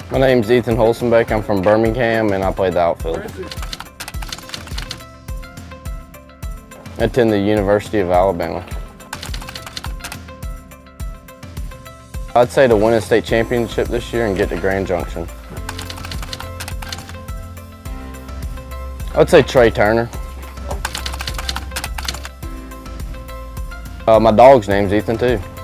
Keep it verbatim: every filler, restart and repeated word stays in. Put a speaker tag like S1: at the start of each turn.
S1: My name's Ethan Holsombeck. I'm from Birmingham and I play the outfield. I attend the University of Alabama. I'd say to win a state championship this year and get to Grand Junction. I'd say Trey Turner. Uh, my dog's name's Ethan too.